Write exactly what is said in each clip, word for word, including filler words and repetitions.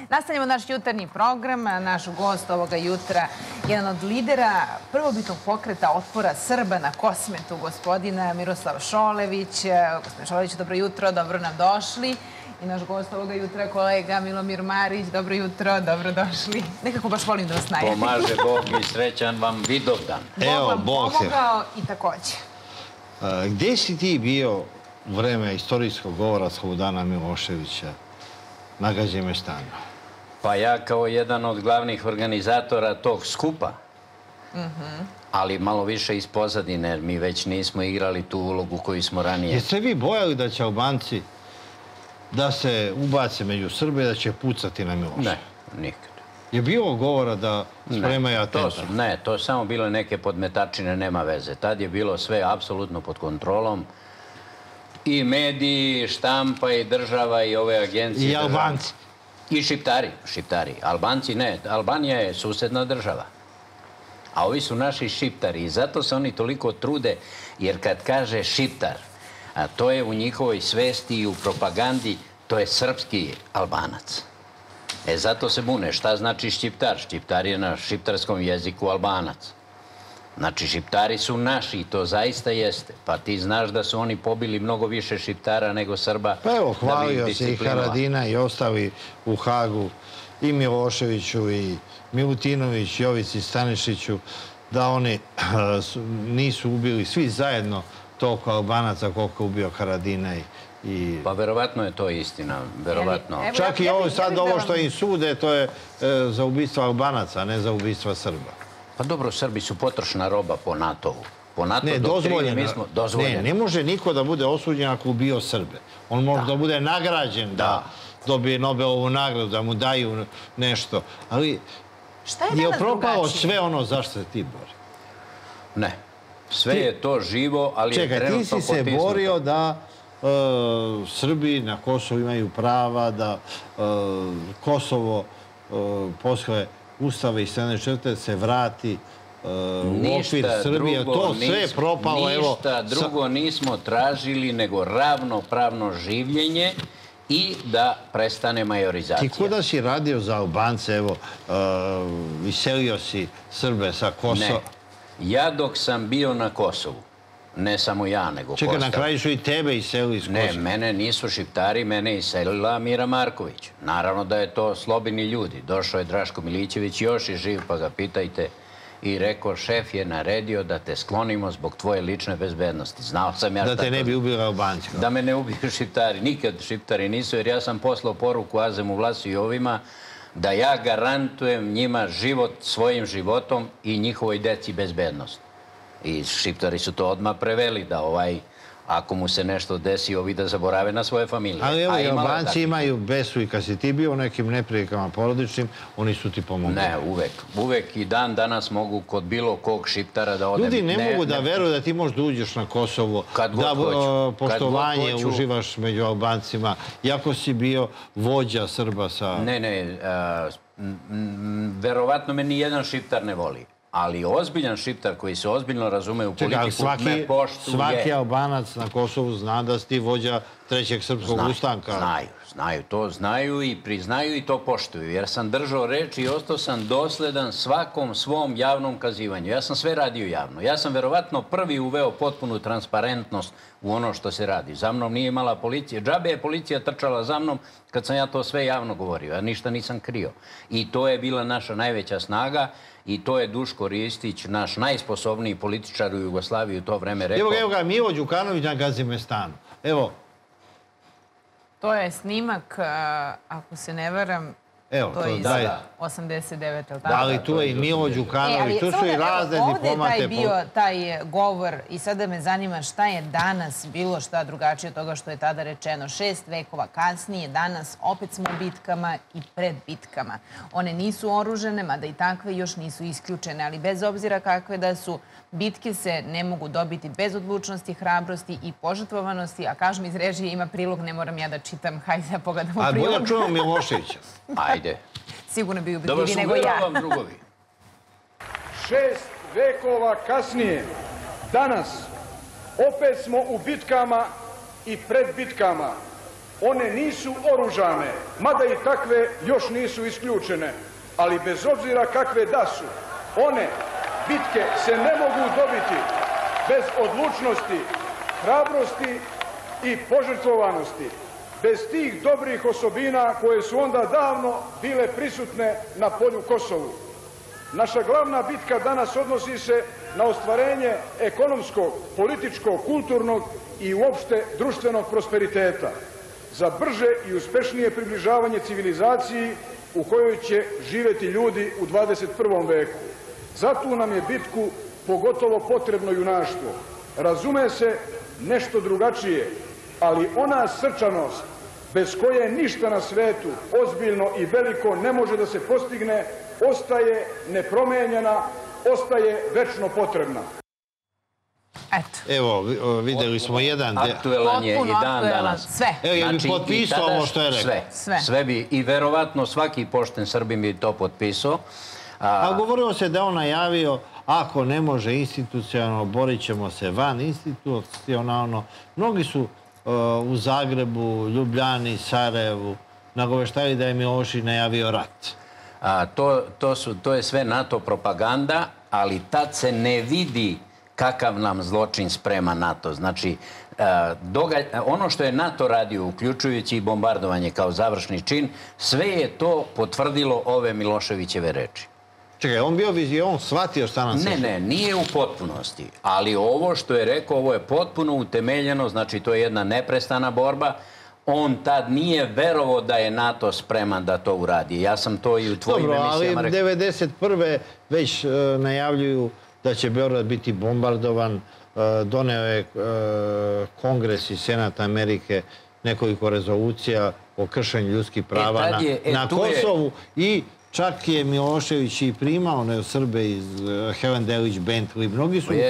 Nastavljamo naš jutarnji program. Naš gost ovoga jutra, jedan od lidera prvobitnog pokreta otpora Srba na Kosmetu, gospodina Miroslav Šolević. Gospodin Šolević, dobro jutro, dobro nam došli. I naš gost ovoga jutra, kolega Milomir Marić, dobro jutro, dobro došli. Nekako baš volim da vas najavim. Pomaže Bog i srećan vam Vidovdan. Bog vam pomogao i takođe. Gde si ti bio u vreme istorijskog govora Slobodana Miloševića na Gazimestanu? Pa ja kao jedan od glavnih organizatora tog skupa, ali malo više iz pozadine, jer mi već nismo igrali tu ulogu koju smo ranije. Jeste vi bojali da će Albanci da se ubace među Srbe i da će pucati na Miloša? Ne, nikad. Je bilo govora da spremaju atentat? Ne, to su samo bile neke podmetačine, nema veze. Tad je bilo sve apsolutno pod kontrolom. I mediji, štampa, i država, i ove agencije. I Albanci? I Šiptari. Šiptari. Albanci ne. Albanija je susedna država. A ovi su naši Šiptari. I zato se oni toliko trude, jer kad kaže Šiptar, a to je u njihovoj svesti i u propagandi, to je srpski Albanac. E, zato se bune. Šta znači Šiptar? Šiptar je na šiptarskom jeziku Albanac. Znači, Šiptari su naši i to zaista jeste. Pa ti znaš da su oni pobili mnogo više Šiptara nego Srba. Pa evo, hvalio se i Haradina i ostali u Hagu, i Miloševiću, i Milutinović, Jovici Stanišiću, da oni nisu ubili svi zajedno toliko Albanaca koliko je ubio Haradina i... Pa verovatno je to istina, verovatno. Čak i ovo sad, ovo što im sude, to je za ubistvo Albanaca, a ne za ubistvo Srba. Pa dobro, Srbi su potrošna roba po NATO-u. Po NATO ne, dozvoljeno. Ne, ne može niko da bude osuđen ako ubio Srbe. On može da bude nagrađen, da dobije Nobelovu nagradu, da mu daju nešto. Ali je propalo sve ono zašto se ti bori? Ne. Sve je to živo, ali je trenutno potisnuto. Čekaj, ti si se borio da Srbi na Kosovu imaju prava, da Kosovo posle Ustava i sedamdesete četvrte se vrati u okvir Srbije. To sve je propalo. Ništa drugo nismo tražili nego ravnopravno življenje i da prestane majorizacija. Ti kuda si radio za Albance, evo, iselio si Srbe sa Kosova? Ne. Ja dok sam bio na Kosovu, ne samo ja, nego Kosta. Čekaj, na kraju su i tebe iselili iz Kosova. Ne, mene nisu Šiptari, mene je iselila Mira Marković. Naravno da je to slobini ljudi. Došao je Draško Milićević, još je živ, pa ga pitajte. I rekao, šef je naredio da te sklonimo zbog tvoje lične bezbednosti. Znao sam ja šta to... Da te ne bi ubili Albanci. Da me ne ubiju Šiptari. Nikad Šiptari nisu, jer ja sam poslao poruku Azemu Vlasu i ovima da ja garantujem njima život svojim životom i njihovoj deci bezbednost. I Šiptari su to odmah preveli da ovaj, ako mu se nešto desi, ovi da zaborave na svoje familije. Ali evo, i Albanci imaju besu i kad si ti bio u nekim neprilikama porodičnim, oni su ti pomogli. Ne, uvek. Uvek i dan danas mogu kod bilo kog Šiptara da odem. Ljudi ne mogu da veruju da ti možeš da uđeš na Kosovo, da poštovanje uživaš među Albancima, iako si bio vođa Srba sa... Ne, ne, verovatno me nijedan Šiptar ne voli. Ali ozbiljan Šiptar koji se ozbiljno razume u politiku me poštuje. Svaki Albanac na Kosovu zna da si ti vođa trećeg srpskog ustanka. Znaju, znaju, to znaju i priznaju i to poštuju. Jer sam držao reč i ostao sam dosledan svakom svom javnom kazivanju. Ja sam sve radio javno. Ja sam verovatno prvi uveo potpunu transparentnost u ono što se radi. Za mnom nije imala policija. Džabe je policija trčala za mnom kad sam ja to sve javno govorio. Ja ništa nisam krio. I to je bila naša najveća snaga. I to je Duško Ristić, naš najsposobniji političar u Jugoslaviji u to vreme rekao. Evo ga, Milo Đukanović na Gazimestanu. Evo. To je snimak, ako se ne varam, to je iz osamdeset devete. Da, ali tu je i Milo Đukanović, tu su i razne diplomate. Ovdje je taj bio taj govor i sada me zanima šta je danas bilo šta drugačije od toga što je tada rečeno. Šest vekova kasnije, danas opet smo u bitkama i pred bitkama. One nisu oružene, mada i takve još nisu isključene, ali bez obzira kakve da su, bitke se ne mogu dobiti bez odlučnosti, hrabrosti i požrtvovanosti, a kažem iz režije ima prilog, ne moram ja da čitam, hajde da pogledamo prilog. A bolje čujemo Miloševića. Ajde. Sigurno bi ubedljivi nego ja. Dobro, vam drugovi. Šest vekova kasnije, danas, opet smo u bitkama i pred bitkama. One nisu oružane, mada i takve još nisu isključene, ali bez obzira kakve da su, one bitke se ne mogu dobiti bez odlučnosti, hrabrosti i požrtvovanosti, bez tih dobrih osobina koje su onda davno bile prisutne na polju Kosovu. Naša glavna bitka danas odnosi se na ostvarenje ekonomskog, političkog, kulturnog i uopšte društvenog prosperiteta, za brže i uspešnije približavanje civilizaciji u kojoj će živjeti ljudi u dvadeset prvom veku. Zato nam je bitku pogotovo potrebno junaštvo. Razume se nešto drugačije, ali ona srčanost bez koje ništa na svetu ozbiljno i veliko ne može da se postigne, ostaje nepromenjena, ostaje večno potrebna. Evo, vidjeli smo jedan... Aktuelan je i dan danas. Sve. Evo, ja bih potpisao ovo što je rekao. Sve. Sve bi, i verovatno svaki pošten Srbin bi to potpisao. A govorilo se da on najavio, ako ne može institucionalno, borit ćemo se van institucionalno. Mnogi su u Zagrebu, Ljubljani, Sarajevu nagoveštali da je Milošević najavio rat. To je sve NATO propaganda, ali tad se ne vidi kakav nam zločin sprema NATO. Znači, ono što je NATO radio, uključujući i bombardovanje kao završni čin, sve je to potvrdilo ove Miloševićeve reči. Čekaj, on bio vizio, on shvatio šta nam se... Ne, ne, nije u potpunosti. Ali ovo što je rekao, ovo je potpuno utemeljeno, znači to je jedna neprestana borba. On tad nije verovao da je NATO spreman da to uradi. Ja sam to i u tvojim emisijama rekao. Dobro, ali devedeset prve već najavljuju da će Beograd biti bombardovan. Doneo je Kongres i Senat Amerike nekoliko rezolucija o kršenju ljudskih prava na Kosovu i čak je Milošević i primao one Srbe iz Helen Delić, Bentley. Mnogi su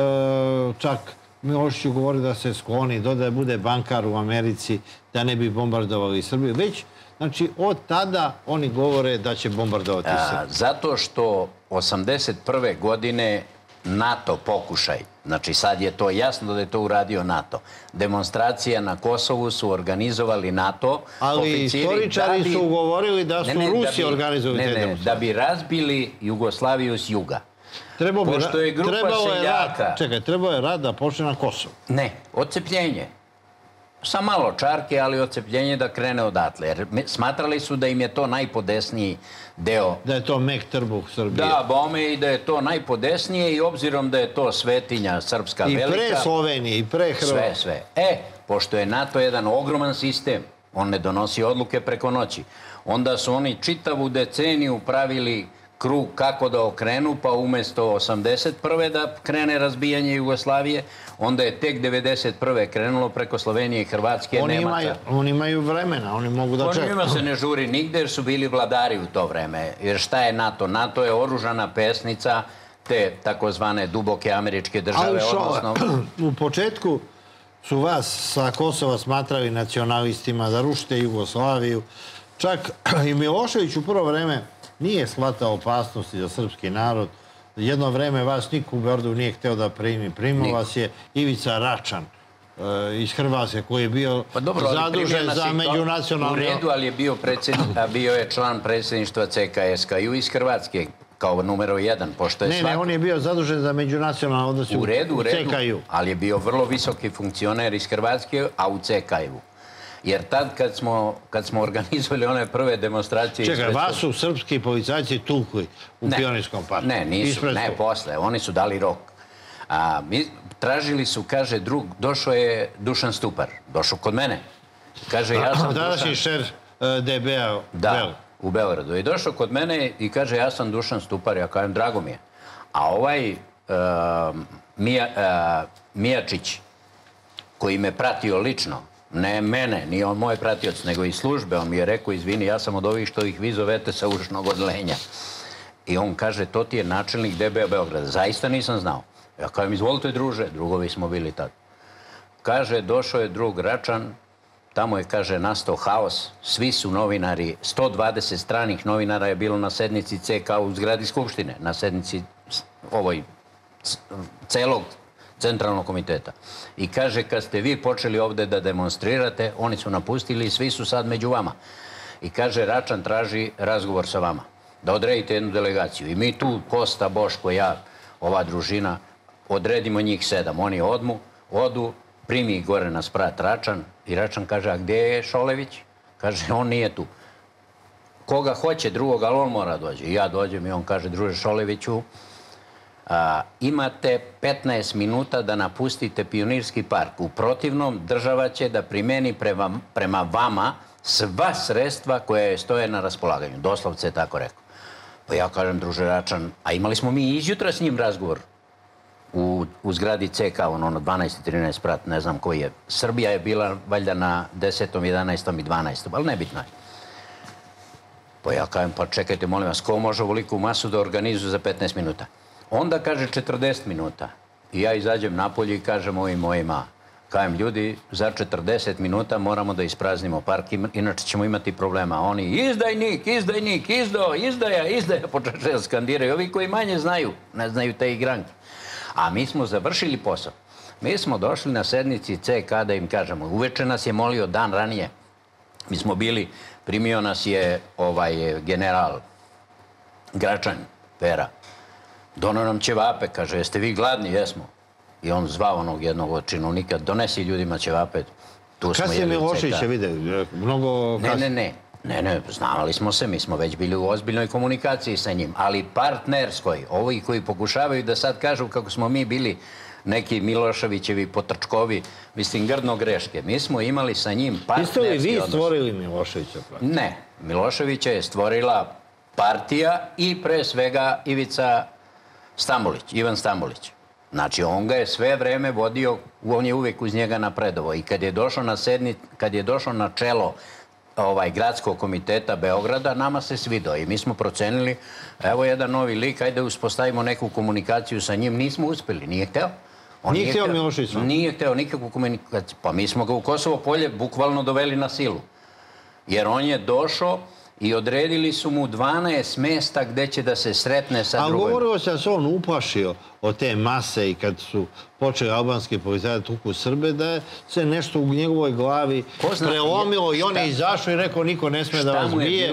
čak Miloševiću govorili da se skloni, da bude bankar u Americi, da ne bi bombardovali Srbiju. Već, znači, od tada oni govore da će bombardovati Srbiju. Zato što osamdeset prve godine NATO pokušaj, znači sad je to jasno da je to uradio NATO. Demonstracija na Kosovu su organizovali NATO. Ali istoričari su govorili da su Rusi organizovali te demonstracije. Da bi razbili Jugoslaviju s juga. Pošto je grupa seljaka... Čekaj, trebao je rat da počne na Kosovu. Ne, odcepljenje. Sa malo čarke, ali odcepljenje da krene odatle. Jer smatrali su da im je to najpodesniji deo. Da je to mek trbuh Srbije. Da, bome, i da je to najpodesnije i obzirom da je to svetinja srpska velika. I pre Slovenije, i pre Hrvatske. Sve, sve. E, pošto je NATO jedan ogroman sistem, on ne donosi odluke preko noći, onda su oni čitavu deceniju pravili krug kako da okrenu, pa umjesto osamdeset prve da krene razbijanje Jugoslavije, onda je tek devedeset prve krenulo preko Slovenije i Hrvatske, Nemaca. Oni imaju vremena, oni mogu da čekaju. Njima se ne žuri nigde jer su bili vladari u to vreme. Jer šta je NATO? NATO je oružana pesnica te takozvane duboke američke države. U početku su vas sa Kosova smatrali nacionalistima, da rušite Jugoslaviju. Čak i Milošević u prvo vreme nije shvatao opasnosti za srpski narod. Jedno vreme vas niko u Beogradu nije hteo da primi. Primio vas je Ivica Račan iz Hrvatske, koji je bio zadužen za međunacionalno... U redu, ali je bio je član predsjedništva C K S K U iz Hrvatske kao numero jedan, pošto je svak... Ne, ne, on je bio zadužen za međunacionalno odnosi u C K U. U redu, u redu, ali je bio vrlo visoki funkcioner iz Hrvatske, a u C K U. Jer tad kad smo organizovali one prve demonstracije... Čekaj, vas su srpski policajci tukli u Pionirskom parku? Ne, nisu, ne, posle. Oni su dali rok. Tražili su, kaže, drug, došao je Dušan Stupar. Došao kod mene. Kaže, ja sam Dušan... Dadašnji šef D B-a u Da, u Beogradu. I došao kod mene i kaže, ja sam Dušan Stupar. Ja kažem, drago mi je. A ovaj Mijačić, koji me pratio lično, ne mene, nije on moj pratioc, nego i službe. On mi je rekao, izvini, ja sam od ovih što ih vi zovete sa ušnog odlenja. I on kaže, to ti je načelnik D B-a Beograda. Zaista nisam znao. Ja kažem, izvolite druže, drugovi smo bili tad. Kaže, došao je drug Račan, tamo je, kaže, nastao haos, svi su novinari, sto dvadeset stranih novinara je bilo na sednici C K u zgradi Skupštine, na sednici ovoj celog centralnog komiteta. I kaže, kad ste vi počeli ovde da demonstrirate, oni su napustili i svi su sad među vama. I kaže, Račan traži razgovor sa vama, da odredite jednu delegaciju. I mi tu, Kosta, Boško, ja, ova družina, odredimo njih sedam. Oni odmu, odu, primi gore na sprat Račan i Račan kaže, a gdje je Šolević? Kaže, on nije tu. Koga hoće drugog, ali on mora dođe. I ja dođem i on kaže, druže Šoleviću, a, imate petnaest minuta da napustite Pionirski park. U protivnom, država će da primeni prema, prema vama sva sredstva koje stoje na raspolaganju. Doslovce je tako rekao. Pa ja kažem, druže Račan, a imali smo mi izjutra s njim razgovor u, u zgradi C K, ono, ono dvanaest trinaest sprat, ne znam koji je. Srbija je bila valjda na desetom, jedanaestom i dvanaestom, ali nebitno je. Pa ja kažem, pa čekajte, molim vas, ko može ovoliku masu da organizuje za petnaest minuta? Onda kaže četrdeset minuta. I ja izađem napolje i kažem ovim mojima, kažem, ljudi, za četrdeset minuta moramo da ispraznimo park, inače ćemo imati problema. Oni, izdajnik, izdajnik, izdo, izdaja, izdaja, počeše da skandiraju. Ovi koji manje znaju, ne znaju te igranke. A mi smo završili posao. Mi smo došli na sednici C K da im kažemo, uveče nas je molio dan ranije. Mi smo bili, primio nas je ovaj general Gračan, Pera. Dono nam ćevape, kaže, jeste vi gladni? Jesmo. I on zvao onog jednog od činovnika, donesi ljudima ćevape. Kasnije Miloševića vide, mnogo... Ne, ne, ne. Ne, ne, znavali smo se, mi smo već bili u ozbiljnoj komunikaciji sa njim, ali partnerskoj. Ovi koji pokušavaju da sad kažu kako smo mi bili neki Miloševićevi potrčkovi, mislim, grdno greške. Mi smo imali sa njim partnerski odnos. Jeste li vi stvorili Miloševića? Ne. Miloševića je stvorila partija i pre svega Ivica Stambolić, Ivan Stambolić. Znači, on ga je sve vreme vodio, on je uvijek uz njega napredovo. I kad je došao na sednic, kad je došao na čelo ovaj, gradskog komiteta Beograda, nama se svidao. I mi smo procenili, evo jedan novi lik, ajde uspostavimo neku komunikaciju sa njim. Nismo uspjeli, nije hteo. On nije hteo Milošević? Nije hteo nikakvu komunikaciju. Pa mi smo ga u Kosovo polje bukvalno doveli na silu. Jer on je došao i odredili su mu dvanaest mesta gde će da se sretne sa drugim. A govorilo se da se on uplašio od te mase i kad su počeli albanski policajac tuku Srbe, da se nešto u njegovoj glavi prelomilo i on je izašao i rekao niko ne sme da vas bije.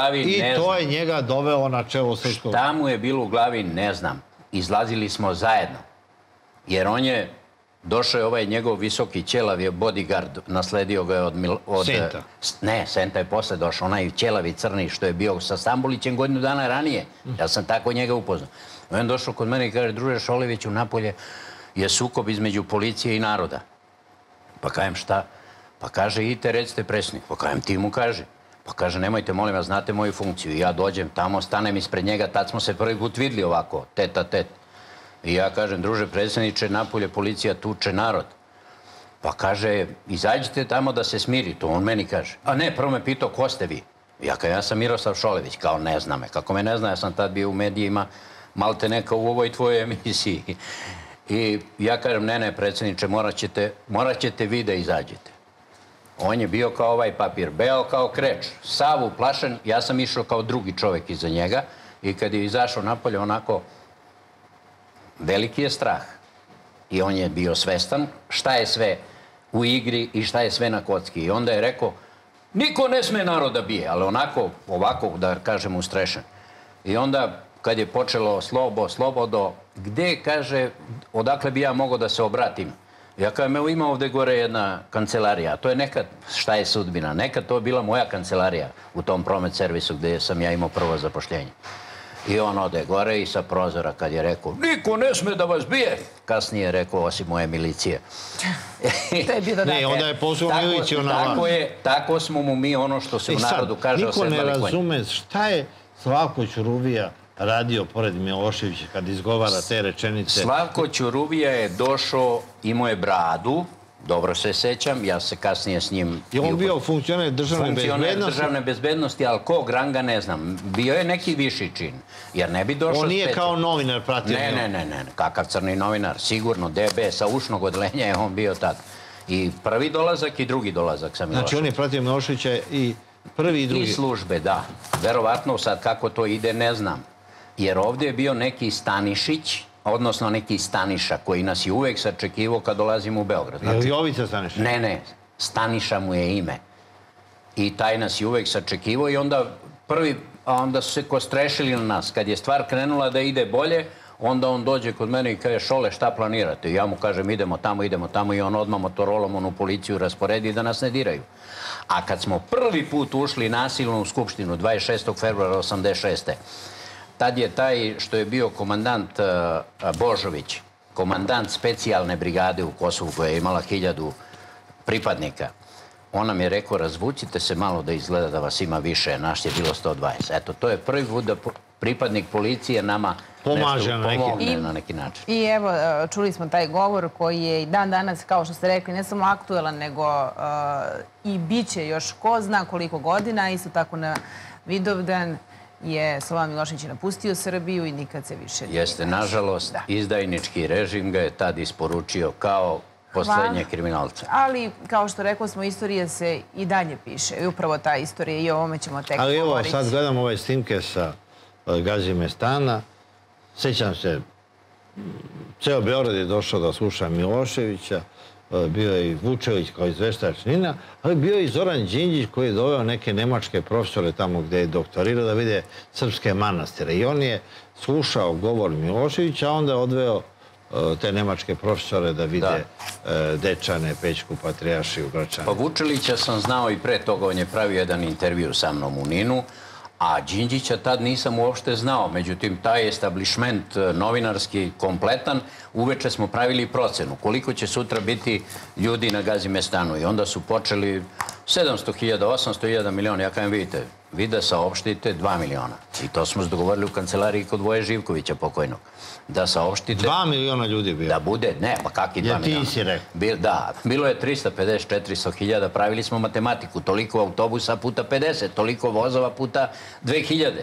I to je njega dovelo na čelo srpskog. Šta mu je bilo u glavi, ne znam. Izlazili smo zajedno. Jer on je, došao je ovaj njegov visoki ćelav je bodyguard, nasledio ga je od... Senta. Ne, Senta je posle došao, onaj ćelavi crni što je bio sa Stambolićem godinu dana ranije. Ja sam tako njega upoznao. On je došao kod mene i kaže, druže Šoleviću, napolje je sukob između policije i naroda. Pa kajem šta? Pa kaže, idite, recite predsjednik. Pa kajem, ti mu kaže. Pa kaže, nemojte, molim vas, znate moju funkciju. I ja dođem tamo, stanem ispred njega, tad smo se prvi put vidli ovako, tet a tet. I ja kažem, druže predsjedniče, napolje policija tuče narod. Pa kaže, izađite tamo da se smiri, to on meni kaže. A ne, prvo me pitao, ko ste vi? Ja kažem, ja sam Miroslav Šolević, kao ne zna me. Kako me ne zna, ja sam tad bio u medijima, malte neka u ovoj tvojoj emisiji. I ja kažem, ne, ne, predsjedniče, morat ćete vi da izađete. On je bio kao ovaj papir, beo kao kreč, sav uplašen, ja sam išao kao drugi čovjek iza njega i kad je izašao napolje, onako, veliki je strah. I on je bio svestan šta je sve u igri i šta je sve na kocki. I onda je rekao, niko ne sme naroda bije, ali onako, ovako, da kažem, ustrešen. I onda, kad je počelo slobo, slobodo, gde, kaže, odakle bi ja mogao da se obratim? Ja kažem, evo ima ovde gore jedna kancelarija. To je nekad, šta je sudbina, nekad to je bila moja kancelarija u tom promet servisu gde sam ja imao prvo zapošljenje. I on ode gore i sa prozora kad je rekao, niko ne sme da vas bije. Kasnije je rekao, osim moje milicije. To je bio dodatak. Ne, onda je pozvao miliciju na vas. Tako smo mu mi ono što se u narodu kaže osedlali konj. Niko ne razume šta je Slavko Ćuruvija radio pored Miloševića kad izgovara te rečenice. Slavko Ćuruvija je došao, imao je bradu, dobro se sećam, ja se kasnije s njim... Je on bio funkcioner državne bezbednosti? Funkcioner državne bezbednosti, ali kog ranga ne znam. Bio je neki viši čin, jer ne bi došao... On nije kao novinar pratio? Ne, ne, ne, ne, kakav crni novinar, sigurno, D B, sa ušnog odelenja je on bio tad. I prvi dolazak i drugi dolazak sa Miloševića. Znači on je pratio Miloševića i prvi i drugi? I službe, da. Verovatno sad kako to ide, ne znam. Jer ovdje je bio neki Stanišić odnosno neki Staniša, koji nas je uvek sačekivao kad dolazimo u Beograd. Je li Jovica Staniša? Ne, ne, Staniša mu je ime. I taj nas je uvek sačekivao i onda prvi, a onda su se kostrešili na nas. Kad je stvar krenula da ide bolje, onda on dođe kod mene i kaže, Šole, šta planirate? I ja mu kažem, idemo tamo, idemo tamo i on odmah motorolom onu policiju rasporedi da nas ne diraju. A kad smo prvi put ušli nasilno u Skupštinu, dvadeset šestog februara osamdeset šeste. Tad je taj što je bio komandant Božović, komandant specijalne brigade u Kosovu koja je imala hiljadu pripadnika, on nam je rekao, razvucite se malo da izgleda da vas ima više, naš je bilo sto dvadeset. Eto, to je prvi put da pripadnik policije nama pomaže na neki način. I evo, čuli smo taj govor koji je i dan danas, kao što ste rekli, ne samo aktuelan, nego i bit će još ko zna koliko godina. Isto tako na Vidovdan je Slobodan Milošević napustio Srbiju i nikad se više nije. Jeste, nažalost, izdajnički režim ga je tad isporučio kao poslednje kriminalce. Ali, kao što rekao smo, istorija se i dalje piše. I upravo ta istorija i o ovome ćemo tek govoriti. Ali evo, sad gledam ove snimke sa Gazimestana. Sjećam se, ceo Beograd je došao da sluša Miloševića, bio je i Vučević kao izveštač NIN-a, ali bio je i Zoran Đinđić koji je doveo neke nemačke profesore tamo gde je doktorirao da vide srpske manastire. I on je slušao govor Miloševića, a onda je odveo te nemačke profesore da vide Dečane, Pećku patrijaršiju, Gračane. Pa Vučelića sam znao i pre toga, on je pravio jedan intervju sa mnom u NIN-u, a Đinđića tad nisam uopšte znao. Međutim, taj establishment novinarski kompletan, uveče smo pravili procenu koliko će sutra biti ljudi na Gazimestanu. I onda su počeli sedamsto hiljada, osamsto hiljada miliona. Ja kažem, vidite, vi da saopštite dva miliona. I to smo se dogovorili u kancelariji kod Voje Živkovića pokojnog. Da saopštite... Dva miliona ljudi bilo. Da bude, ne, pa kakvi dva miliona? Ja ti si rekao. Da, bilo je trista pedeset do četiristo hiljada, pravili smo matematiku, toliko autobusa puta pedeset, toliko vozova puta dve hiljade.